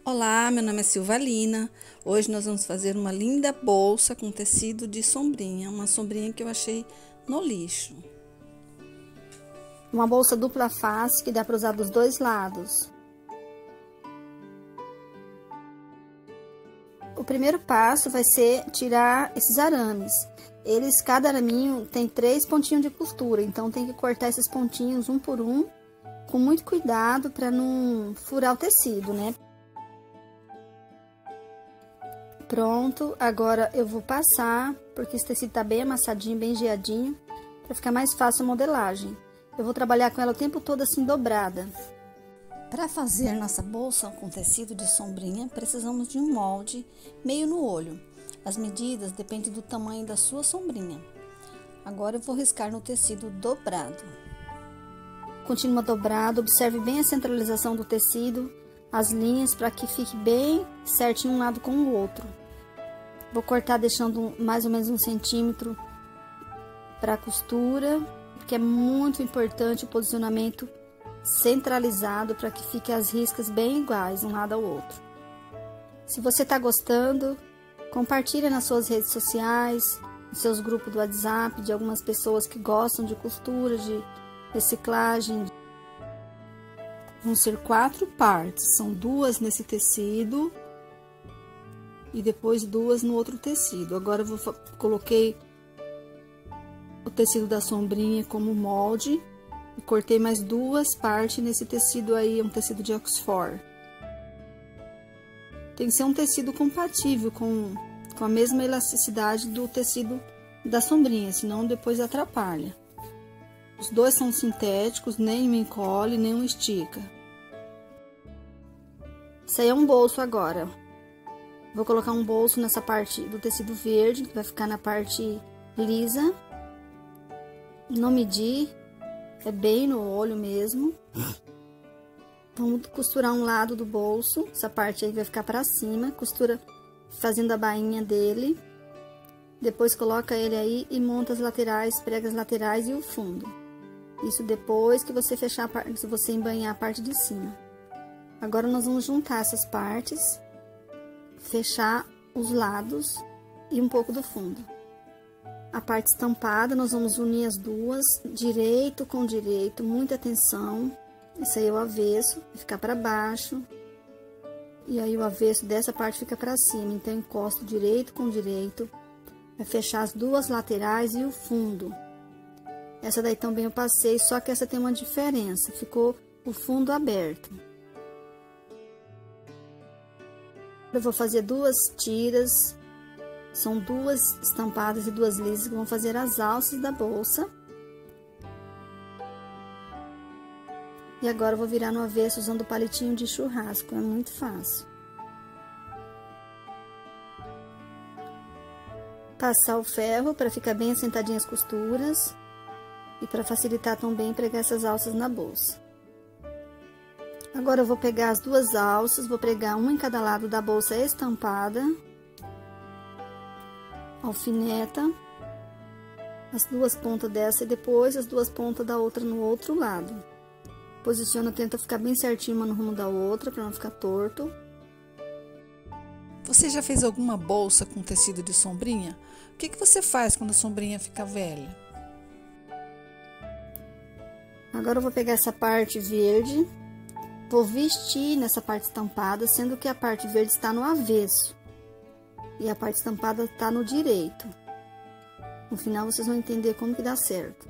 Olá, meu nome é Silvalina. Hoje nós vamos fazer uma linda bolsa com tecido de sombrinha, uma sombrinha que eu achei no lixo. Uma bolsa dupla face que dá para usar dos dois lados. O primeiro passo vai ser tirar esses arames. Cada araminho tem 3 pontinhos de costura, então tem que cortar esses pontinhos um por um, com muito cuidado para não furar o tecido, né? Pronto, agora eu vou passar, porque esse tecido tá bem amassadinho, bem geadinho, para ficar mais fácil a modelagem. Eu vou trabalhar com ela o tempo todo assim dobrada. Para fazer nossa bolsa com tecido de sombrinha, precisamos de um molde meio no olho. As medidas dependem do tamanho da sua sombrinha. Agora eu vou riscar no tecido dobrado. Continua dobrado, observe bem a centralização do tecido, as linhas, para que fique bem certinho um lado com o outro. Vou cortar deixando mais ou menos 1 centímetro para a costura, porque é muito importante o posicionamento centralizado para que fiquem as riscas bem iguais um lado ao outro. Se você está gostando, compartilha nas suas redes sociais, nos seus grupos do WhatsApp, de algumas pessoas que gostam de costura, de reciclagem. Vão ser 4 partes, são 2 nesse tecido e depois 2 no outro tecido. Agora eu coloquei o tecido da sombrinha como molde e cortei mais 2 partes nesse tecido aí, um tecido de Oxford. Tem que ser um tecido compatível com a mesma elasticidade do tecido da sombrinha, senão depois atrapalha. Os dois são sintéticos, nem um encolhe, nem um estica. Isso aí é um bolso agora. Vou colocar um bolso nessa parte do tecido verde, que vai ficar na parte lisa. Não medi, é bem no olho mesmo. Vamos costurar um lado do bolso, essa parte aí vai ficar pra cima, costura fazendo a bainha dele. Depois coloca ele aí e monta as laterais, prega as laterais e o fundo. Isso depois que você fechar a parte, se você embainhar a parte de cima. Agora nós vamos juntar essas partes, fechar os lados e um pouco do fundo. A parte estampada nós vamos unir as duas, direito com direito, muita atenção. Esse aí é o avesso, vai ficar para baixo. E aí o avesso dessa parte fica para cima, então encosto direito com direito. Vai fechar as duas laterais e o fundo. Essa daí também eu passei, só que essa tem uma diferença, ficou o fundo aberto. Eu vou fazer 2 tiras, são 2 estampadas e 2 lisas que vão fazer as alças da bolsa. E agora eu vou virar no avesso usando o palitinho de churrasco, é muito fácil. Passar o ferro para ficar bem assentadinhas as costuras e para facilitar também pregar essas alças na bolsa. Agora eu vou pegar as 2 alças, vou pregar uma em cada lado da bolsa estampada, alfineta, as 2 pontas dessa e depois as 2 pontas da outra no outro lado. Posiciona, tenta ficar bem certinho uma no rumo da outra, para não ficar torto. Você já fez alguma bolsa com tecido de sombrinha? O que você faz quando a sombrinha fica velha? Agora eu vou pegar essa parte verde, vou vestir nessa parte estampada, sendo que a parte verde está no avesso e a parte estampada está no direito. No final vocês vão entender como que dá certo.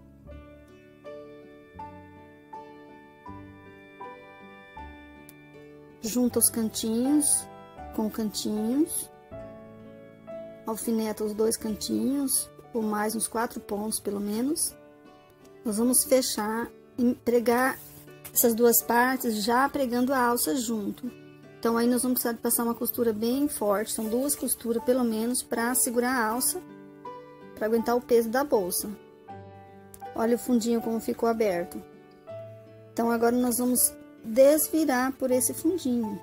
Junta os cantinhos com cantinhos, alfineta os 2 cantinhos, ou mais uns 4 pontos pelo menos. Nós vamos fechar e pregar essas 2 partes já pregando a alça junto. Então aí nós vamos precisar de passar uma costura bem forte, são 2 costuras pelo menos para segurar a alça, para aguentar o peso da bolsa. Olha o fundinho como ficou aberto. Então agora nós vamos desvirar por esse fundinho.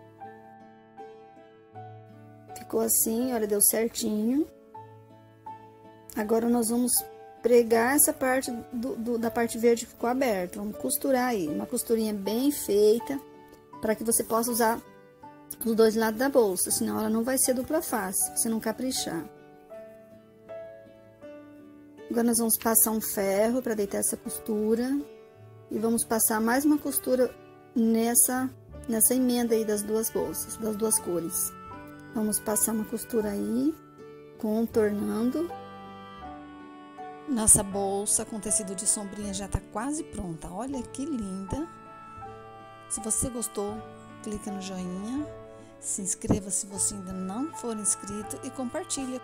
Ficou assim, olha, deu certinho. Agora nós vamos pregar essa parte da parte verde que ficou aberta. Vamos costurar aí, uma costurinha bem feita, para que você possa usar os dois lados da bolsa, senão ela não vai ser dupla face, se você não caprichar. Agora nós vamos passar um ferro para deitar essa costura e vamos passar mais uma costura nessa emenda aí das duas bolsas, das duas cores. Vamos passar uma costura aí, contornando. Nossa bolsa com tecido de sombrinha já tá quase pronta. Olha que linda! Se você gostou, clica no joinha, se inscreva se você ainda não for inscrito e compartilha.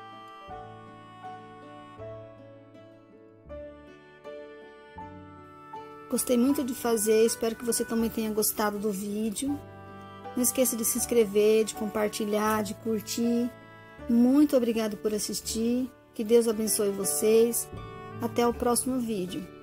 Gostei muito de fazer, espero que você também tenha gostado do vídeo. Não esqueça de se inscrever, de compartilhar, de curtir. Muito obrigado por assistir. Que Deus abençoe vocês. Até o próximo vídeo.